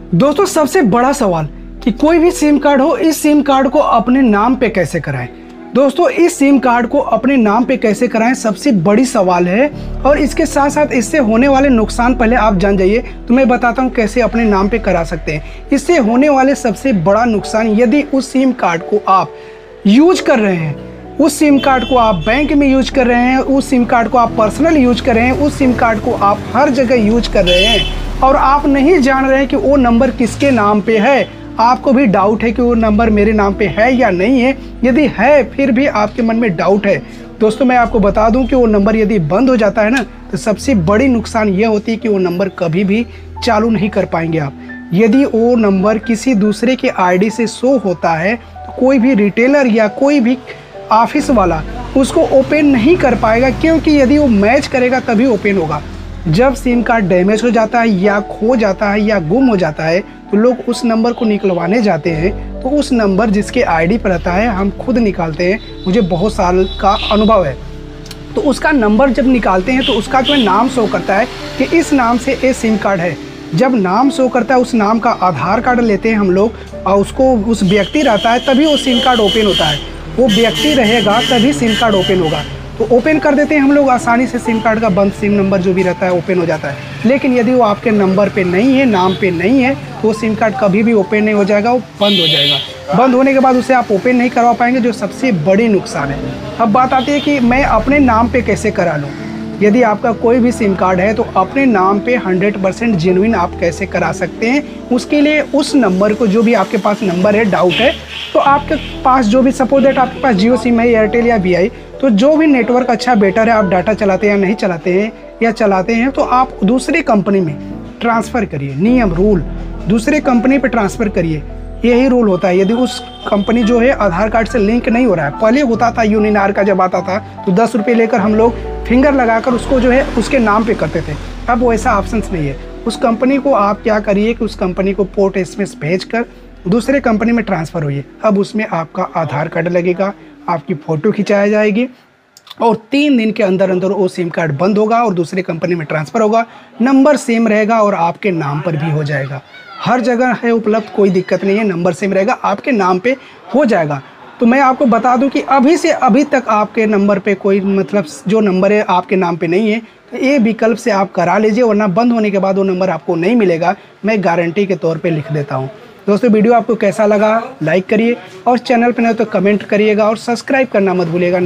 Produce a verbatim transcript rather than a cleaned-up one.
दोस्तों सबसे बड़ा सवाल कि कोई भी सिम कार्ड हो, इस सिम कार्ड को अपने नाम पे कैसे कराएं। दोस्तों इस सिम कार्ड को अपने नाम पे कैसे कराएं सबसे बड़ी सवाल है, और इसके साथ साथ इससे होने वाले नुकसान पहले आप जान जाइए, तो मैं बताता हूं कैसे अपने नाम पे करा सकते हैं। इससे होने वाले सबसे बड़ा नुकसान, यदि उस सिम कार्ड को आप यूज कर रहे हैं, उस सिम कार्ड को आप बैंक में यूज कर रहे हैं, उस सिम कार्ड को आप पर्सनल यूज कर रहे हैं, उस सिम कार्ड को आप हर जगह यूज कर रहे हैं और आप नहीं जान रहे हैं कि वो नंबर किसके नाम पे है, आपको भी डाउट है कि वो नंबर मेरे नाम पे है या नहीं है। यदि है फिर भी आपके मन में डाउट है, दोस्तों मैं आपको बता दूं कि वो नंबर यदि बंद हो जाता है ना, तो सबसे बड़ी नुकसान ये होती है कि वो नंबर कभी भी चालू नहीं कर पाएंगे आप। यदि वो नंबर किसी दूसरे के आईडी से शो होता है तो कोई भी रिटेलर या कोई भी ऑफिस वाला उसको ओपन नहीं कर पाएगा, क्योंकि यदि वो मैच करेगा तभी ओपन होगा। जब सिम कार्ड डैमेज हो जाता है या खो जाता है या गुम हो जाता है तो लोग उस नंबर को निकलवाने जाते हैं, तो उस नंबर जिसके आईडी पर रहता है हम खुद निकालते हैं, मुझे बहुत साल का अनुभव है। तो उसका नंबर जब निकालते हैं तो उसका जो है नाम शो करता है कि इस नाम से ये सिम कार्ड है। जब नाम शो करता है, उस नाम का आधार कार्ड लेते हैं हम लोग और उसको उस व्यक्ति रहता है तभी वो सिम कार्ड ओपन होता है। वो व्यक्ति रहेगा तभी सिम कार्ड ओपन होगा, तो ओपन कर देते हैं हम लोग आसानी से। सिम कार्ड का बंद सिम नंबर जो भी रहता है ओपन हो जाता है। लेकिन यदि वो आपके नंबर पे नहीं है, नाम पे नहीं है, तो वो सिम कार्ड कभी भी ओपन नहीं हो जाएगा, वो बंद हो जाएगा। बंद होने के बाद उसे आप ओपन नहीं करवा पाएंगे, जो सबसे बड़ी नुकसान है। अब बात आती है कि मैं अपने नाम पे कैसे करा लूँ। यदि आपका कोई भी सिम कार्ड है तो अपने नाम पे हंड्रेड परसेंट जेन्युइन आप कैसे करा सकते हैं। उसके लिए उस नंबर को, जो भी आपके पास नंबर है, डाउट है, तो आपके पास जो भी सपोज दैट आपके पास जियो सिम है, एयरटेल या वी आई, तो जो भी नेटवर्क अच्छा बेटर है, आप डाटा चलाते हैं या नहीं चलाते हैं, या चलाते हैं तो आप दूसरी कंपनी में ट्रांसफ़र करिए। नियम रूल दूसरे कंपनी पे ट्रांसफ़र करिए, यही रूल होता है। यदि उस कंपनी जो है आधार कार्ड से लिंक नहीं हो रहा है, पहले होता था यूनिनार का जब आता था तो दस रुपये लेकर हम लोग फिंगर लगाकर उसको जो है उसके नाम पे करते थे। अब वैसा ऑप्शंस नहीं है। उस कंपनी को आप क्या करिए कि उस कंपनी को पोर्ट एसएमएस भेजकर दूसरे कंपनी में ट्रांसफ़र होइए। अब उसमें आपका आधार कार्ड लगेगा, आपकी फ़ोटो खिंचाई जाएगी और तीन दिन के अंदर अंदर वो सिम कार्ड बंद होगा और दूसरे कंपनी में ट्रांसफ़र होगा। नंबर सेम रहेगा और आपके नाम पर भी हो जाएगा। हर जगह है उपलब्ध, कोई दिक्कत नहीं है, नंबर सेम रहेगा, आपके नाम पे हो जाएगा। तो मैं आपको बता दूं कि अभी से अभी तक आपके नंबर पे कोई, मतलब जो नंबर है आपके नाम पे नहीं है, तो ये विकल्प से आप करा लीजिए, वरना बंद होने के बाद वो नंबर आपको नहीं मिलेगा। मैं गारंटी के तौर पे लिख देता हूँ। दोस्तों वीडियो आपको कैसा लगा लाइक करिए, और चैनल पर नहीं तो कमेंट करिएगा, और सब्सक्राइब करना मत भूलिएगा।